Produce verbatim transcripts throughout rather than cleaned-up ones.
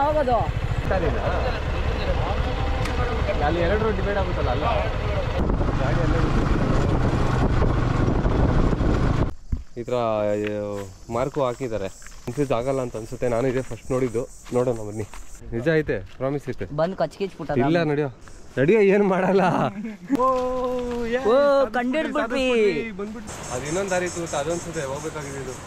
ಹೋಗೋದು ಅಲ್ಲಿ ಎರಡು ರೋಡ್ ಡಿವೈಡ್ ಆಗುತ್ತಲ್ಲ ಅಲ್ಲ ಗಾಡಿ ಎಲ್ಲ ಈ ಥರ ಮಾರ್ಕು ಹಾಕಿದ್ದಾರೆ ಕನ್ಫ್ಯೂಸ್ ಆಗಲ್ಲ ಅಂತ ಅನ್ಸುತ್ತೆ. ನಾನು ಇದೇ ಫಸ್ಟ್ ನೋಡಿದ್ದು, ನೋಡೋಣ ಬನ್ನಿ. ನಿಜ ಐತೆ, ಪ್ರಾಮಿಸ್ ಐತೆ. ಬಂದು ಕಚ್ಕಿಚ್ಬಿಟ್ಟ ಇಲ್ಲ ನಡಿಯೋ ನಡಿಯೋ ಏನು ಮಾಡಲ್ಲ. ಕಂಡಿಡ್ಬಿಟ್ವಿ ಬಂದ್ಬಿಟ್ಟು ಅದು ಇನ್ನೊಂದು ದಾರಿ ಇತ್ತು ಅದೊಂದ್ಸತೆ ಹೋಗ್ಬೇಕಾಗಿದೆ. ಇದು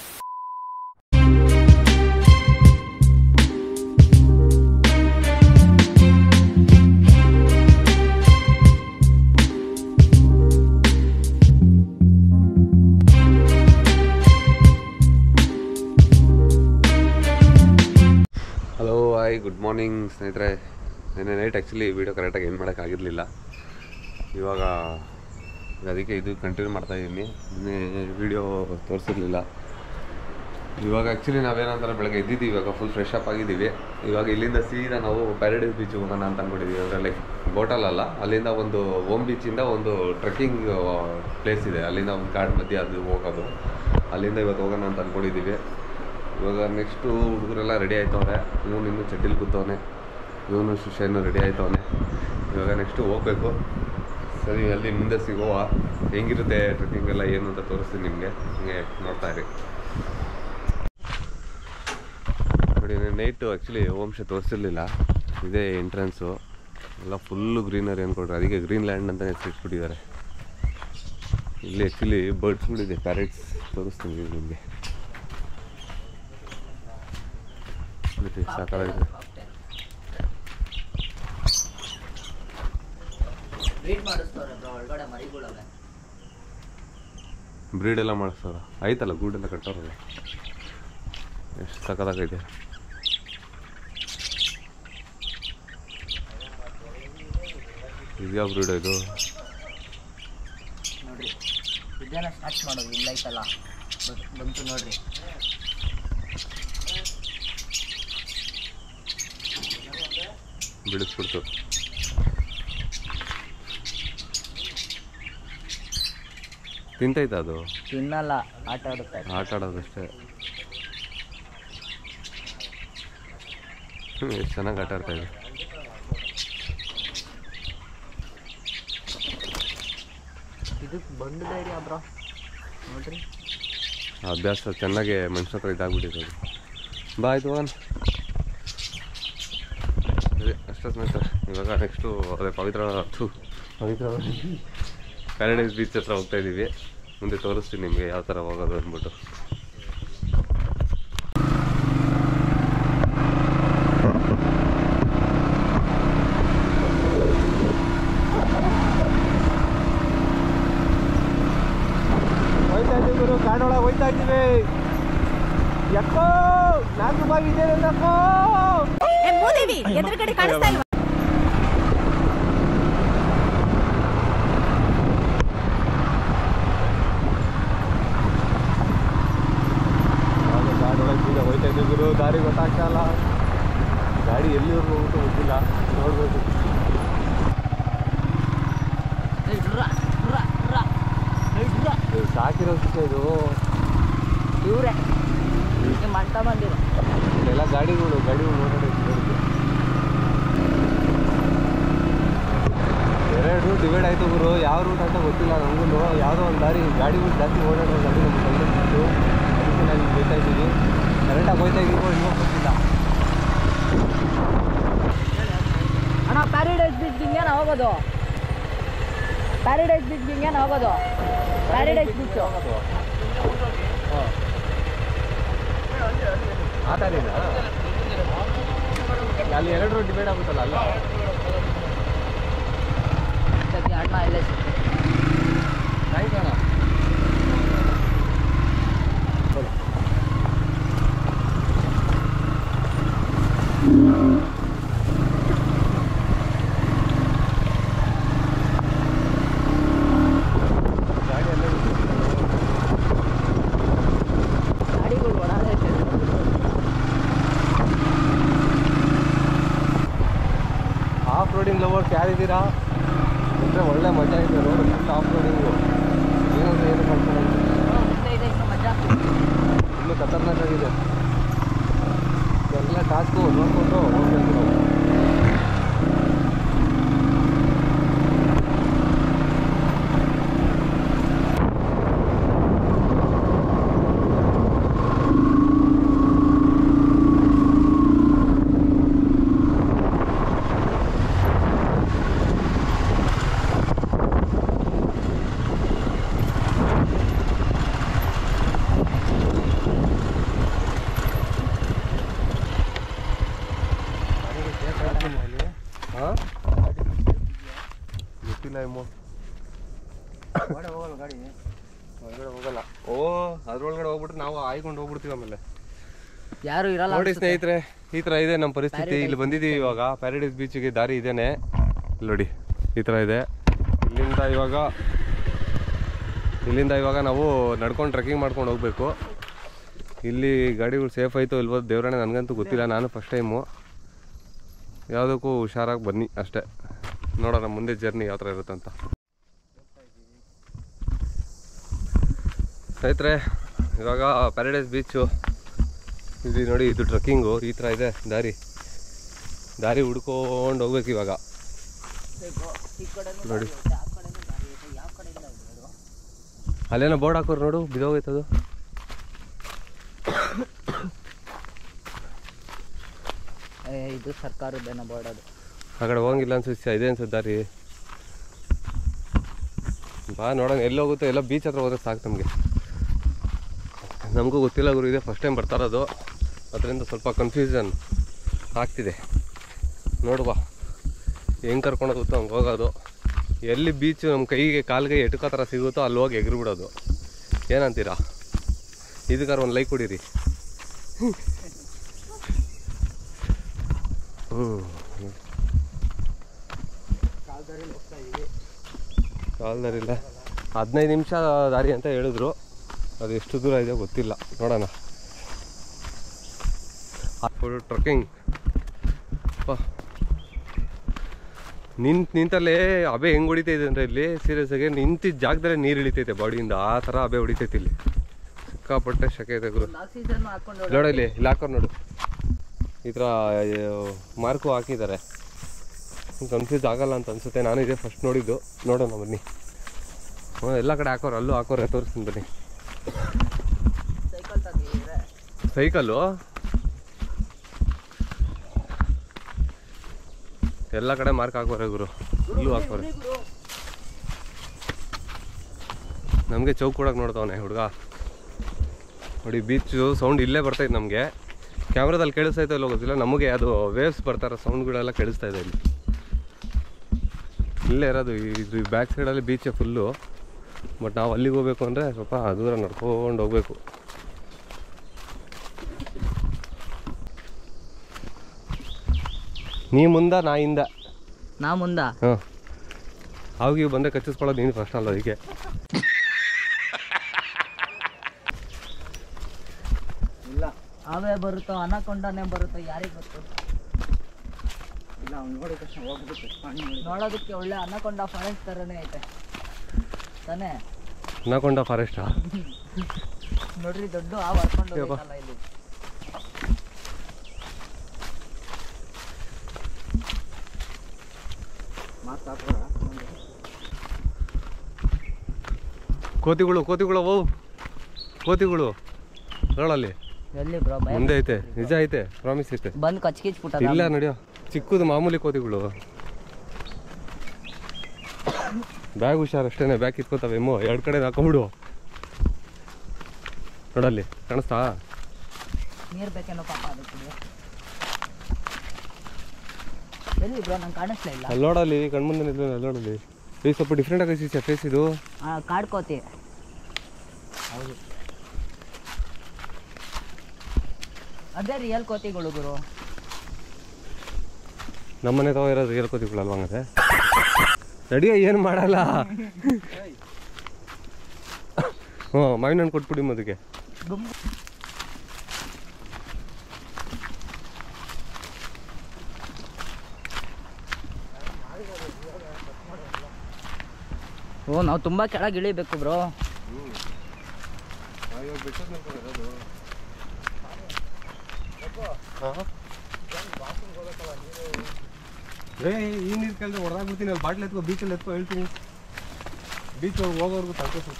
ಹಲೋ ಹಾಯ್ ಗುಡ್ ಮಾರ್ನಿಂಗ್ ಸ್ನೇಹಿತರೆ. ನೆನ್ನೆ ನೈಟ್ ಆ್ಯಕ್ಚುಲಿ ವೀಡಿಯೋ ಕರೆಕ್ಟಾಗಿ ಏನು ಮಾಡೋಕ್ಕಾಗಿರಲಿಲ್ಲ. ಇವಾಗ ಅದಕ್ಕೆ ಇದು ಕಂಟಿನ್ಯೂ ಮಾಡ್ತಾಯಿದ್ದೀನಿ. ನಿನ್ನೆ ವೀಡಿಯೋ ತೋರಿಸಿರ್ಲಿಲ್ಲ. ಇವಾಗ ಆ್ಯಕ್ಚುಲಿ ನಾವೇನಂತಾರೆ ಬೆಳಗ್ಗೆ ಎದ್ದಿದ್ದೀವಿ, ಇವಾಗ ಫುಲ್ ಫ್ರೆಶ್ ಅಪ್ ಆಗಿದ್ದೀವಿ. ಇವಾಗ ಇಲ್ಲಿಂದ ಸೀದಾ ನಾವು ಪ್ಯಾರಡೈಸ್ ಬೀಚಿಗೆ ಹೋಗೋಣ ಅಂತ ಅಂದ್ಕೊಂಡಿದ್ದೀವಿ. ಅದರಲ್ಲಿ ಬೋಟಲ್ಲ, ಅಲ್ಲಿಂದ ಒಂದು ಓಮ್ ಬೀಚಿಂದ ಒಂದು ಟ್ರೆಕ್ಕಿಂಗ್ ಪ್ಲೇಸ್ ಇದೆ, ಅಲ್ಲಿಂದ ಒಂದು ಕಾಡು ಮಧ್ಯೆ ಅದು ಹೋಗೋದು. ಅಲ್ಲಿಂದ ಇವತ್ತು ಹೋಗೋಣ ಅಂತ ಅಂದ್ಕೊಂಡಿದ್ದೀವಿ. ಇವಾಗ ನೆಕ್ಸ್ಟು ಹುಡುಗರೆಲ್ಲ ರೆಡಿ ಆಯ್ತವ್ರೆ. ಇವನು ಇನ್ನೂ ಚಡ್ಡಿಲಿ ಕೂತವನೆ, ಇವನು ಶಿಷ್ಯನೂ ರೆಡಿ ಆಯ್ತವನೆ. ಇವಾಗ ನೆಕ್ಸ್ಟು ಹೋಗ್ಬೇಕು. ಸರಿ, ಅಲ್ಲಿ ಮುಂದೆ ಸಿಗುವ ಹೆಂಗಿರುತ್ತೆ ಟ್ರೆಕ್ಕಿಂಗ್ ಎಲ್ಲ ಏನು ಅಂತ ತೋರಿಸ್ತೀನಿ ನಿಮಗೆ. ಹಿಂಗೆ ನೋಡ್ತಾ ಇರಿ. ನೋಡಿ, ನೈಟು ಆ್ಯಕ್ಚುಲಿ ಹೋಮ್ಸ್ಟೇ ತೋರಿಸಿರ್ಲಿಲ್ಲ. ಇದೇ ಎಂಟ್ರೆನ್ಸು, ಎಲ್ಲ ಫುಲ್ಲು ಗ್ರೀನರಿ ಅಂದ್ಕೊಡ್ರಿ. ಅದಕ್ಕೆ ಗ್ರೀನ್ ಲ್ಯಾಂಡ್ ಅಂತ ಹೆಸರಿಟ್ಬಿಟ್ಟಿದ್ದಾರೆ. ಇಲ್ಲಿ ಆ್ಯಕ್ಚುಲಿ ಬರ್ಡ್ಸ್ಗಳಿದೆ, ಪ್ಯಾರೆಟ್ಸ್ ತೋರಿಸ್ತೀನಿ ನಿಮಗೆ. ಸಾಕಾಗಿದೆ. ಬ್ರೀಡ್ ಎಲ್ಲ ಮಾಡಿಸ್ತಾರ, ಆಯ್ತಲ್ಲ ಗೂಡೆಲ್ಲ ಕಟ್ಟೋರಲ್ಲ. ಎಷ್ಟು ಸಕ್ಕತ್ತಾಗೈತೆ. ಇದ್ಯಾವ ಬ್ರೀಡ್ ಇದು ನೋಡ್ರಿ. ಇದನ್ನ ಸ್ಟಾರ್ಟ್ ಮಾಡೋದು ಇಲ್ಲ ಐತಲ್ಲ, ಬಂತು ನೋಡ್ರಿ. ಬಿಡಿಸ್ಬಿಡ್ತು. ತಿಂತೈತ ಅದು? ತಿನ್ನಲ್ಲ, ಆಟ ಆಡುತ್ತೆ. ಆಟ ಆಡೋದಷ್ಟೇ. ಹ್ಞೂ, ಎಷ್ಟು ಚೆನ್ನಾಗಿ ಆಟ ಆಡ್ತಾ ಇದೆ. ಇದಕ್ಕೆ ಬಂದು ಧೈರ್ಯ ಬ್ರೋ ನೋಡ್ರಿ. ಅಭ್ಯಾಸ ಚೆನ್ನಾಗಿ ಮನುಷ್ಯ ಹತ್ರ ಇದಾಗ್ಬಿಟ್ಟಿದೆ ಅದು. ಬಾ ಆಯ್ತು ಒನ್. ಅದೇ ಅಷ್ಟೇ ಸ್ನೇಹಿತರೆ. ಇವಾಗ ನೆಕ್ಸ್ಟು ಅದೇ ಪವಿತ್ರ ಪವಿತ್ರ ಪ್ಯಾರಡೈಸ್ ಬೀಚ್ ಹತ್ರ ಹೋಗ್ತಾ ಇದ್ದೀವಿ. ಮುಂದೆ ತೋರಿಸ್ತೀನಿ ನಿಮಗೆ ಯಾವ ಥರ ಹೋಗೋದು ಅಂದ್ಬಿಟ್ಟು. ಹೋಯ್ತಾ ಇದ್ದೀವಿ ಗುರು, ಕಾಡೊಳಗೆ ಹೋಯ್ತಾ ಇದ್ದೀವಿ. ಯಾಕೋ ನಾಲ್ಕು ಬಾಗಿ ಇದೆ ಯಾಕೋ ಎದುರುಗಡೆ ಕಾಣಿಸ್ತಾ ಇಲ್ಲ. ಕಾಡೊಳಗೆ ಹೋಯ್ತಾ ಇದ್ದೀವಿ ಗುರು. ದಾರಿ ಗೊತ್ತಾಗ್ತಾ ಇಲ್ಲ, ಗಾಡಿ ಎಲ್ಲಿವರೆಗೂ ಹೋಗ್ಬಿಟ್ಟು ಗೊತ್ತಿಲ್ಲ. ನೋಡ್ಬೇಕು. ಸಾಕಿರೋ ವಿಷಯ ಇದು. ಇವ್ರೆ ಮಂಟ ಬಂದಿರೋ ಎಲ್ಲ ಗಾಡಿಗಳು ಗಾಡಿಗಳು ನೋಡೋದು. ಎರಡು ಡಿವೈಡ್ ಆಯಿತು ಗುರು. ಯಾವ ರೂಟ್ ಅಂತ ಗೊತ್ತಿಲ್ಲ ನಮಗೂ. ಯಾವುದೋ ಒಂದು ದಾರಿ ಗಾಡಿಗಳು ಜಾಸ್ತಿ ಓಡಾಡೋ ಗಾಡಿ ನಮ್ಗೆ ಕಂಡುಬಿಟ್ಟು ಅದಕ್ಕೆ ನಾನು ಹೋಗ್ತಾ ಇದ್ದೀವಿ. ಕರೆಕ್ಟಾಗಿ ಹೋಗ್ತಾ ಇದ್ದೀವೋ ಇನ್ನೂ ಗೊತ್ತಿಲ್ಲ. ಅಣ್ಣ, ಪ್ಯಾರಡೈಸ್ ಬೀಚ್ ಹಿಂಗೇನ ಹೋಗೋದು? ಪ್ಯಾರಡೈಸ್ ಬೀಚ್ ಹಿಂಗೇನ ಹೋಗೋದು? ಪ್ಯಾರಡೈಸ್ ಬೀಚ್ ಆ ದಾರಿನಾ? ಅಲ್ಲಿ ಎರಡು ರೋಡ್ ಡಿವೈಡ್ ಆಗುತ್ತಲ್ಲ ಅಲ್ಲ ಅಣ್ಣ. ಇಲ್ಲೇ ಆಯ್ತಣ್ಣ. ಗಾಡಿಗಳು ಓಡಾಡೈತೆ. ಆಫ್ ರೋಡಿಂಗ್ ಲವರ್ಸ್ ಯಾರಿದ್ದೀರಾ ಅಂದರೆ ಒಳ್ಳೆ ಮಜಾ ಇದೆ. Road full off roading. ಏನಂದ್ರೆ ಏನು ಮಾಡ್ತಾರೆ ಮಜಾ ಇನ್ನೂ ಖತರ್ನಾಕ್ ಆಗಿದೆ. ಎಲ್ಲ ಟಾಸ್ಕು ನೋಡಿಕೊಂಡು ಹಾಂ ಗೊತ್ತಿಲ್ಲ ಎಮ್ಮೋ ಹೋಗಲ್ಲ ಗಾಡಿ ಹೊರಗಡೆ ಹೋಗಲ್ಲ. ಓ ಅದ್ರೊಳಗಡೆ ಹೋಗ್ಬಿಟ್ರೆ ನಾವು ಆಯ್ಕೊಂಡು ಹೋಗ್ಬಿಡ್ತೀವಿ ಆಮೇಲೆ. ಯಾರು ಇರಲ್ಲ ನೋಡಿ ಸ್ನೇಹಿತರೆ, ಈ ಥರ ಇದೆ ನಮ್ಮ ಪರಿಸ್ಥಿತಿ. ಇಲ್ಲಿ ಬಂದಿದ್ದೀವಿ ಇವಾಗ ಪ್ಯಾರಡೈಸ್ ಬೀಚಿಗೆ. ದಾರಿ ಇದೇನೆ ನೋಡಿ, ಈ ಥರ ಇದೆ. ಇಲ್ಲಿಂದ ಇವಾಗ ಇಲ್ಲಿಂದ ಇವಾಗ ನಾವು ನಡ್ಕೊಂಡು ಟ್ರೆಕ್ಕಿಂಗ್ ಮಾಡ್ಕೊಂಡು ಹೋಗ್ಬೇಕು. ಇಲ್ಲಿ ಗಾಡಿಗಳು ಸೇಫ್ ಆಯಿತು ಇಲ್ವೋ ದೇವ್ರಣ್ಣ ನನಗಂತೂ ಗೊತ್ತಿಲ್ಲ. ನಾನು ಫಸ್ಟ್ ಟೈಮು. ಯಾವುದಕ್ಕೂ ಹುಷಾರಾಗಿ ಬನ್ನಿ ಅಷ್ಟೇ. ನೋಡೋಣ ಮುಂದೆ ಜರ್ನಿ ಯಾವ ಥರ ಇರುತ್ತಂತ. ಸ್ನೇಹಿತರೆ, ಇವಾಗ ಪ್ಯಾರಡೈಸ್ ಬೀಚು ಇಲ್ಲಿ ನೋಡಿ. ಇದು ಟ್ರೆಕ್ಕಿಂಗು ಈ ಥರ ಇದೆ ದಾರಿ. ದಾರಿ ಹುಡ್ಕೊಂಡು ಹೋಗ್ಬೇಕು ಇವಾಗ ನೋಡಿ. ಅಲ್ಲೇನೋ ಬೋರ್ಡ್ ಹಾಕೋರು ನೋಡು, ಬಿದೋಗೈತದು. ಇದು ಸರ್ಕಾರದ್ದೇನೋ ಬೋರ್ಡ್ ಅದು. ಆ ಕಡೆ ಹೋಗಂಗಿಲ್ಲ ಅನ್ಸುತ್ತೆ, ಇದೆ ಅನ್ಸುತ್ತೆ ದಾರಿ. ಬಾ ನೋಡೋಣ ಎಲ್ಲಿ ಹೋಗುತ್ತೆ. ಎಲ್ಲ ಬೀಚ್ ಹತ್ರ ಹೋದ್ರೆ ಸಾಕು ನಮಗೆ. ನಮಗೂ ಗೊತ್ತಿಲ್ಲ ಗುರು, ಇದೆ ಫಸ್ಟ್ ಟೈಮ್ ಬರ್ತಾ ಇರೋದು. ಅದರಿಂದ ಸ್ವಲ್ಪ ಕನ್ಫ್ಯೂಷನ್ ಆಗ್ತಿದೆ. ನೋಡುವ ಹೆಂಗೆ ಕರ್ಕೊಂಡು ಹೋಗುತ್ತೋ ಹಂಗೆ ಹೋಗೋದು. ಎಲ್ಲಿ ಬೀಚು ನಮ್ಮ ಕೈಗೆ ಕಾಲಿಗೆ ಎಟುಕೋ ಥರ ಸಿಗುತ್ತೋ ಅಲ್ಲಿ ಹೋಗಿ ಎಗ್ರು ಬಿಡೋದು. ಏನಂತೀರಾ? ಇದಕ್ಕಾರ ಒಂದು ಲೈಕ್ ಕೊಡಿರಿ. ಹ್ಞೂ ಕಾಲ್ದಾರಿಲ್ಲ. ಹದಿನೈದು ನಿಮಿಷ ದಾರಿ ಅಂತ ಹೇಳಿದ್ರು. ಅದು ಎಷ್ಟು ದೂರ ಇದೆ ಗೊತ್ತಿಲ್ಲ, ನೋಡೋಣ. ಟ್ರೆಕ್ಕಿಂಗ್ ನಿಂತು ನಿಂತಲ್ಲೇ ಅಬೆ ಹೆಂಗೆ ಹೊಡಿತೈತೆ ಅಂದರೆ ಇಲ್ಲಿ ಸೀರಿಯಸ್ಸಾಗಿ ನಿಂತಿದ್ದ ಜಾಗದಲ್ಲೇ ನೀರು ಇಳಿತೈತೆ ಬಾಡಿಯಿಂದ. ಆ ಥರ ಅಬೆ ಹೊಡಿತೈತೆ ಇಲ್ಲಿ. ಸಿಕ್ಕಾಪಟ್ಟೆ ಶಕೆ ಇದೆ ಗುರು. ನೋಡು ಇಲ್ಲಿ ಇಲ್ಲಿ ಹಾಕೋರು ನೋಡು, ಈ ಥರ ಮಾರ್ಕು ಹಾಕಿದ್ದಾರೆ. ಕನ್ಫ್ಯೂಸ್ ಆಗಲ್ಲ ಅಂತ ಅನಿಸುತ್ತೆ. ನಾನು ಇದೇ ಫಸ್ಟ್ ನೋಡಿದ್ದು. ನೋಡೋಣ ಬನ್ನಿ. ಹ್ಞೂ ಎಲ್ಲ ಕಡೆ ಹಾಕೋರು, ಅಲ್ಲೂ ಹಾಕೋರೆ, ತೋರಿಸ್ತೀನಿ ಬನ್ನಿ. ಸೈಕಲ್ಲು ಎಲ್ಲ ಕಡೆ ಮಾರ್ಕ್ ಹಾಕೋರೆ ಗುರು, ಇಲ್ಲೂ ಹಾಕೋರೆ. ನಮಗೆ ಚೌಕ್ ಕೊಡೋಕೆ ನೋಡ್ತಾವನೆ ಹುಡುಗ ನೋಡಿ. ಬೀಚು ಸೌಂಡ್ ಇಲ್ಲೇ ಬರ್ತೈತೆ ನಮಗೆ. ಕ್ಯಾಮ್ರಾದಲ್ಲಿ ಕೇಳಿಸ್ತೈತೆ ಇಲ್ಲೋ ಗೊತ್ತಿಲ್ಲ. ನಮಗೆ ಅದು ವೇವ್ಸ್ ಬರ್ತಾರೆ, ಸೌಂಡ್ಗಳೆಲ್ಲ ಕೇಳಿಸ್ತಾ ಇದೆ ಇಲ್ಲಿ. ಇಲ್ಲೇ ಇರೋದು ಇದು ಬ್ಯಾಕ್ ಸೈಡಲ್ಲಿ ಬೀಚೇ ಫುಲ್ಲು. ಬಟ್ ನಾವು ಅಲ್ಲಿಗೆ ಹೋಗ್ಬೇಕು ಅಂದರೆ ಸ್ವಲ್ಪ ದೂರ ನಡ್ಕೊಂಡು ಹೋಗ್ಬೇಕು. ನೀ ಮುಂದ ನಾ ಹಿಂದ. ನಾ ಮುಂದ. ಹಾಂ ಅವಾಗ ಇವು ಬಂದೆ ಕಚ್ಚಿಸ್ಕೊಳ್ಳೋದು ನೀನು ಫಸ್ಟ್ ಅಲ್ಲ. ಅದಕ್ಕೆ ಇಲ್ಲ ಅವೇ ಬರುತ್ತೋ ಅನಕೊಂಡನೇ ಬರುತ್ತೋ ಯಾರಿಗೆ ಗೊತ್ತು. ಇಲ್ಲ ಅವ್ನು ನೋಡಿದ ತಕ್ಷಣ ಹೋಗ್ಬಿಟ್ಟು ನೋಡೋದಕ್ಕೆ ಒಳ್ಳೆ ಅನಕೊಂಡ ಫಾರೆಸ್ಟ್ ಥರನೇ ಐತೆ ತಾನೇ. ಅನಕೊಂಡ ಫಾರೆಸ್ಟಾ? ನೋಡ್ರಿ ದೊಡ್ಡ ಹಾವು ಹರ್ಕೊಂಡು ಹೋಗಲ್ಲ ಇಲ್ಲಿ. ಕೋತಿಗಳು ಕೋತಿಗಳು ಅವು ಕೋತಿಗಳು ನೋಡಲ್ಲಿ ಎಲ್ಲಿ ಬ್ರೋ? ಮುಂದೆ ಐತೆ, ನಿಜ ಐತೆ, ಪ್ರಾಮಿಸ್ ಐತೆ. ಬಂದು ಕಚ್ಕಿಚ್ಬಿಟ್ಟ. ಇಲ್ಲ ನಡಿಯೋ, ಚಿಕ್ಕದು ಮಾಮೂಲಿ ಕೋತಿಗಳು. ಬ್ಯಾಗ್ ಹುಷಾರು ಅಷ್ಟೇನೆ, ಬ್ಯಾಗ್ ಕಿತ್ಕೋತಾವೆ ಎಮ್ಮೋ. ಎರಡು ಕಡೆ ಹಾಕೊಂಬಿಡು. ನೋಡಲ್ಲಿ ಕಾಣಿಸ್ತಾ? ನೀರು ಬೇಕೇನೋ ಪಾಪ ಅದಕ್ಕೆ. ಎಲ್ಲಿ ಬ್ರೋ? ನಂಗೆ ಕಾಣಿಸ್ಲೇ ಇಲ್ಲ. ಅಲ್ಲಿ ನೋಡಲ್ಲಿ ಕಣ್ಮುಂದೆ ನಿಲ್ಲ, ಅಲ್ಲಿ ನೋಡಲ್ಲಿ. ಈ ಸ್ವಲ್ಪ ಡಿಫ್ರೆಂಟ್ ಆಗಿ ಫೇಸ್ ಇದು. ಹಾಂ, ಕಾಡ್ಕೋತಿ. ಹೌದು, ಅದೇ ರಿಯಲ್ ಕೋತಿಗಳು ಗುರು. ನಮ್ಮನೆ ತಗೋ ಇರೋದು ರಿಯಲ್ ಕೋತಿಗಳು ಅಲ್ವಾ? ಹಂಗಾದ್ರೆ ನಡಿಯ, ಏನು ಮಾಡಲ್ಲ. ಹ್ಞೂ, ಮಾವಿನ ಹಣ್ಣು ಕೊಟ್ಬಿಡಿ ಅದಕ್ಕೆ. ಓ, ನಾವು ತುಂಬ ಕೆಳಗೆ ಇಳಿಬೇಕು ಬ್ರೋ. ಏ ಈ ನೀರು ಕೇಳಿದ್ರೆ ಹೊಡೆದಾಗ್ಬಿಡ್ತೀನಿ. ಅಲ್ಲಿ ಬಾಟ್ಲ್ ಎತ್ಕೋ, ಬೀಚಲ್ಲಿ ಎತ್ಕೋ ಹೇಳ್ತೀನಿ. ಬೀಚ್ ಹೋಗೋರ್ಗು ತಳ್ಕೋ ಸ್ವಲ್ಪ.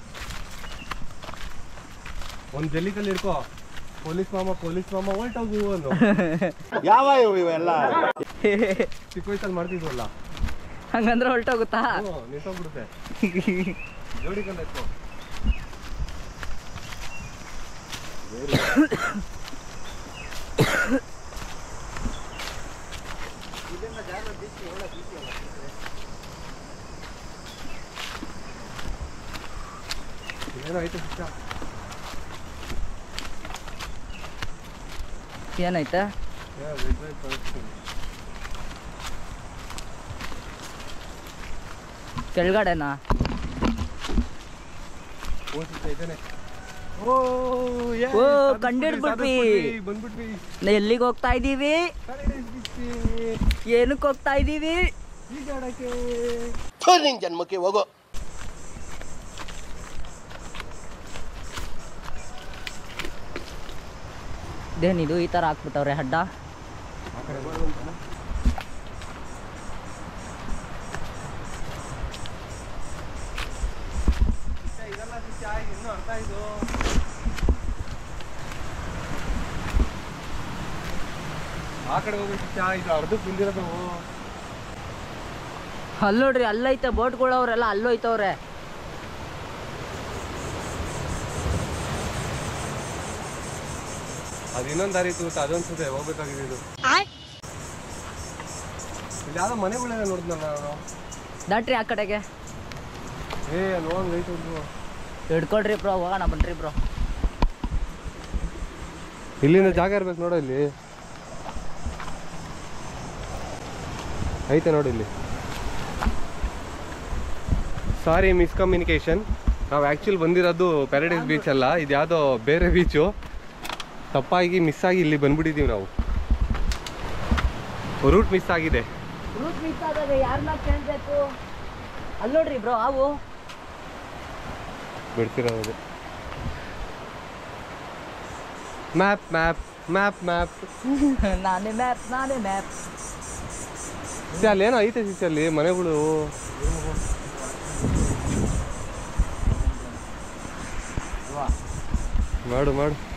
ಒಂದು ಜಲ್ಲಿಕಲ್ಲಿ ಇಡ್ಕೋ. ಪೊಲೀಸ್ ಮಾಮ ಪೊಲೀಸ್ ಮಾಮ ಹೊಲ್ಟೋಗು ಅನ್ನು. ಯಾವ ಇವೆಲ್ಲ ಚಿಕ್ಕ ವಯಸ್ಸಲ್ಲಿ ಮಾಡ್ತಿದ್ವಲ್ಲ, ಹಂಗಂದ್ರೆ ಹೊಲ್ಟೋಗುತ್ತಾ? ನಿಂತೋಗ್ಬಿಡುತ್ತೆ. ಜೋಡಿ ಕಂಡು ಎತ್ಕೋ. ಇದನ್ನ ಜಾಗ ಏನಾಯ್ತು ಏನೈತೆ ಕೆಳಗಡೆನಾ? ಓ ಕಂಡಿಡ್ಬಿಟ್ವಿ. ಎಲ್ಲಿಗೆ ಹೋಗ್ತಾ ಇದ್ದೀವಿ? ಏನಕ್ಕೆ ಹೋಗ್ತಾ ಇದ್ದೀವಿ? ಜನ್ಮಕ್ಕೆ ಹೋಗೋ. ಇದೇನಿದು ಈ ತರ ಹಾಕ್ಬಿಟ್ಟವ್ರೆ ಅಡ್ಡ? ಆ ಕಡೆ ಹೋಗ್ಬೇಕು ಚಾ. ಇದು ಅರ್ಧಕ್ಕೆ ಬಂದಿರೋದು. ಅಲ್ಲಿ ನೋಡ್ರಿ, ಅಲ್ಲೈತೆ ಬೋಟ್ಗಳವ್ರೆಲ್ಲ ಅಲ್ಲೋಯ್ತವ್ರೆ. ಅದು ಇನ್ನೊಂದು ದಾರಿ ಇತ್ತು, ಅದೊಂದ್ಸತೆ ಹೋಗ್ಬೇಕಾಗಿದೆ. ಇದು ಇಲ್ಲಿ ಯಾವ್ದೋ ಮನೆಗಳೆಲ್ಲ ನೋಡಿದ್ನಲ್ಲ ನಾನು. ದಾಟ್ರಿ ಆ ಕಡೆಗೆ. ಏ ನೋಡ್ ರೈಟ್ ಹಿಡ್ಕೊಳ್ರಿ ಬ್ರೋ, ಹೋಗೋಣ ಬನ್ರಿ ಬ್ರೋ. ಇಲ್ಲಿಂದ ಜಾಗ ಇರ್ಬೇಕು ನೋಡೋ. ಇಲ್ಲಿ ಐತೆ ನೋಡಿ ಇಲ್ಲಿ. Sorry miscommunication. ನಾವು ಆ್ಯಕ್ಚುಲಿ ಬಂದಿರೋದು ಪ್ಯಾರಡೈಸ್ ಬೀಚ್ ಅಲ್ಲ, ಇದು ಯಾವುದೋ ಬೇರೆ ಬೀಚು. ತಪ್ಪಾಗಿ ಮಿಸ್ ಆಗಿ ಇಲ್ಲಿ ಬಂದ್ಬಿಟ್ಟಿದ್ದೀವಿ ನಾವು. ರೂಟ್ ಮಿಸ್ ಆಗಿದೆ. ರೂಟ್ ಮಿಸ್ ಆದಾಗ ಯಾರನ್ನ ಕೇಳಬೇಕು? ಅಲ್ಲಿ ನೋಡ್ರಿ ಬ್ರೋ, ಅವು ಬಿಡ್ತಿರೋದು. ಮ್ಯಾಪ್ ಮ್ಯಾಪ್ ಮ್ಯಾಪ್ ಮ್ಯಾಪ್ ನಾನೇ ಮ್ಯಾಪ್ ನಾನೇ ಮ್ಯಾಪ್. ಅಲ್ಲಿ ಏನೋ ಐತೆ ಸಿಸಿ ಅಲ್ಲಿ ಮನೆಗಳು. ಮಾಡು ಮಾಡು